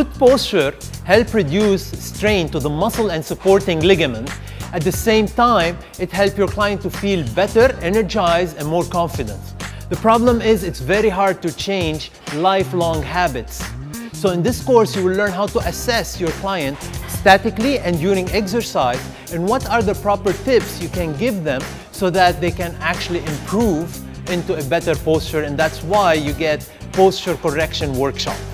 Good posture helps reduce strain to the muscle and supporting ligament. At the same time, it helps your client to feel better, energized, and more confident. The problem is it's very hard to change lifelong habits. So in this course, you will learn how to assess your client statically and during exercise, and what are the proper tips you can give them so that they can actually improve into a better posture, and that's why you get posture correction workshop.